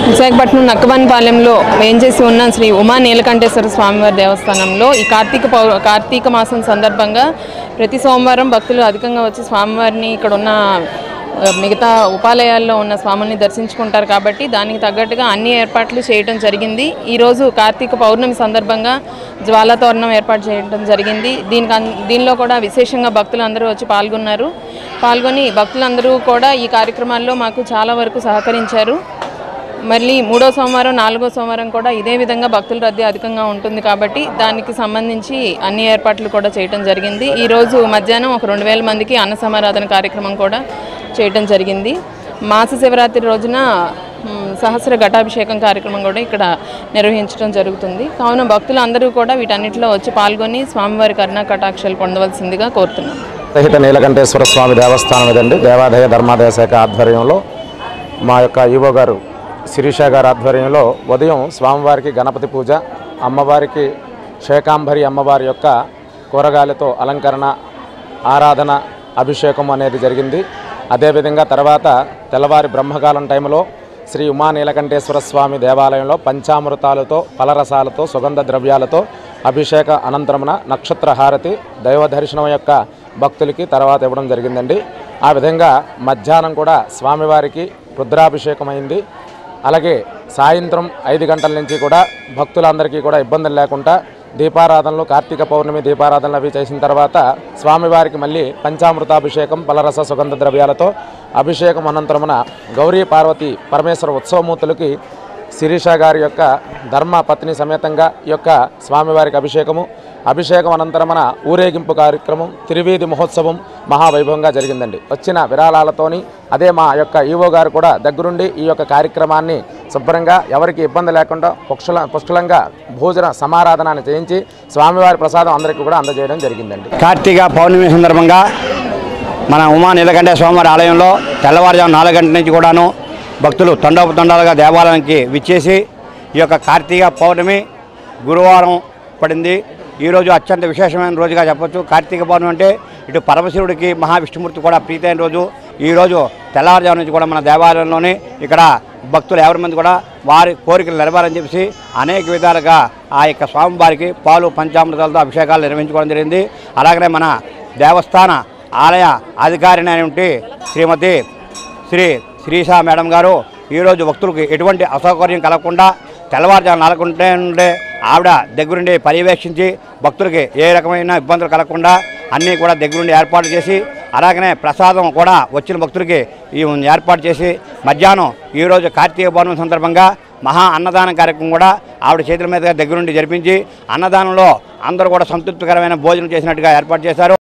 విశాఖపట్నం నక్కవన్పాలెంలో వేంచేసి ఉన్న శ్రీ ఉమా నీలకంఠేశ్వర స్వామివారి దేవస్థానంలో ఈ కార్తీక మాసం సందర్భంగా ప్రతి సోమవారం భక్తులు అధికంగా వచ్చి స్వామివారిని ఇక్కడ ఉన్న మిగతా ఉపాలయాల్లో ఉన్న స్వాముల్ని దర్శించుకుంటారు కాబట్టి దానికి తగ్గట్టుగా అన్ని ఏర్పాట్లు చేయడం జరిగింది। ఈరోజు కార్తీక పౌర్ణమి సందర్భంగా జ్వాలా తోరణం ఏర్పాటు చేయడం జరిగింది। దీనిలో కూడా విశేషంగా భక్తులు అందరూ వచ్చి పాల్గొని భక్తులందరూ కూడా ఈ కార్యక్రమాల్లో మాకు చాలా వరకు సహకరించారు। మళ్ళీ 3వ సోమవారం 4వ సోమవారం కూడా ఇదే విధంగా భక్తుల రద్దీ అధికంగా ఉంటుంది కాబట్టి దానికి సంబంధించి అన్ని ఏర్పాట్లు కూడా చేయడం జరిగింది। ఈరోజు మధ్యాహ్నం ఒక 2000 మందికి అన్న సమారాధన కార్యక్రమం కూడా చేయడం జరిగింది। మాస శివరాత్రి రోజున సహస్ర ఘటాభిషేకం కార్యక్రమం కూడా ఇక్కడ నిర్వహించడం జరుగుతుంది। కావున భక్తులు అందరూ కూడా వీటన్నిటిలో వచ్చి పాల్గొని స్వామివారి కరుణా కటాక్షాలు పొందవలసిందిగా కోరుతున్నాం। నీలకంఠేశ్వర స్వామి దేవస్థానం ఇదండి। దేవాదాయ ధర్మాదాయ శాఖ ఆధ్వర్యంలో మా యొక్క ఈవో గారు శిరీష గారి ఆధ్వర్యంలో ఉదయం స్వామివారికి గణపతి పూజ, అమ్మవారికి శేకాంబరి అమ్మవారి యొక్క కూరగాయలతో అలంకరణ, ఆరాధన, అభిషేకం అనేది జరిగింది। అదేవిధంగా తర్వాత తెల్లవారి బ్రహ్మకాలం టైంలో శ్రీ ఉమా నీలకంఠేశ్వర స్వామి దేవాలయంలో పంచామృతాలతో, ఫలరసాలతో, సుగంధ ద్రవ్యాలతో అభిషేక అనంతరమున నక్షత్ర హారతి దైవ దర్శనం యొక్క భక్తులకి తర్వాత ఇవ్వడం జరిగిందండి। ఆ విధంగా మధ్యాహ్నం కూడా స్వామివారికి రుద్రాభిషేకం అయింది। అలాగే సాయంత్రం 5 గంటల నుంచి కూడా భక్తులందరికీ కూడా ఇబ్బందులు లేకుండా దీపారాధనలు, కార్తీక పౌర్ణమి దీపారాధనలు అవి చేసిన తర్వాత స్వామివారికి మళ్ళీ పంచామృతాభిషేకం, పలరస, సుగంధ ద్రవ్యాలతో అభిషేకం అనంతరమున గౌరీ పార్వతి పరమేశ్వర ఉత్సవమూర్తులకి శిరీష గారి యొక్క ధర్మ పత్ని సమేతంగా ఈ యొక్క స్వామివారికి అభిషేకం అనంతరమున ఊరేగింపు కార్యక్రమం, తిరువీధి మహోత్సవం మహావైభవంగా జరిగిందండి। వచ్చిన విరాళాలతోని అదే మా యొక్క ఈవో గారు కూడా దగ్గరుండి ఈ యొక్క కార్యక్రమాన్ని శుభ్రంగా ఎవరికి ఇబ్బంది లేకుండా పుష్కలంగా భోజన సమారాధనాన్ని చేయించి స్వామివారి ప్రసాదం అందరికీ కూడా అందజేయడం జరిగిందండి। కార్తీక పౌర్ణమి సందర్భంగా మన ఉమా నీలకంఠేశ్వర స్వామివారి ఆలయంలో తెల్లవారుజాము 4 గంటల నుంచి కూడాను భక్తులు తండోపతండాలుగా దేవాలయానికి విచ్చేసి ఈ యొక్క కార్తీక పౌర్ణమి గురువారం పడింది। ఈరోజు అత్యంత విశేషమైన రోజుగా చెప్పొచ్చు। కార్తీక పౌర్ణమి అంటే ఇటు పరమశివుడికి మహావిష్ణుమూర్తి కూడా ప్రీతైన రోజు। ఈరోజు తెల్లవారుజాము నుంచి కూడా మన దేవాలయంలోనే ఇక్కడ భక్తులు ఎవరి మంది కూడా వారి కోరికలు నెరవేరని చెప్పేసి అనేక విధాలుగా ఆ యొక్క స్వామివారికి పాలు పంచామృతాలతో అభిషేకాలు నిర్వహించుకోవడం జరిగింది। అలాగనే మన దేవస్థాన ఆలయ అధికారిని అయినటువంటి శ్రీమతి శ్రీష మేడం గారు ఈరోజు భక్తులకు ఎటువంటి అసౌకర్యం కలగకుండా తెల్లవారుజాము 4 గంటల నుండే ఆవిడ దగ్గరుండి పర్యవేక్షించి భక్తులకి ఏ రకమైన ఇబ్బందులు కలగకుండా అన్నీ కూడా దగ్గరుండి ఏర్పాటు చేసి అలాగనే ప్రసాదం కూడా వచ్చిన భక్తులకి ఏర్పాటు చేసి మధ్యాహ్నం ఈరోజు కార్తీక పౌర్ణమి సందర్భంగా మహా అన్నదానం కార్యక్రమం కూడా ఆవిడ చేతుల మీదుగా దగ్గరుండి జరిపించి అన్నదానంలో అందరూ కూడా సంతృప్తికరమైన భోజనం చేసినట్టుగా ఏర్పాటు చేశారు।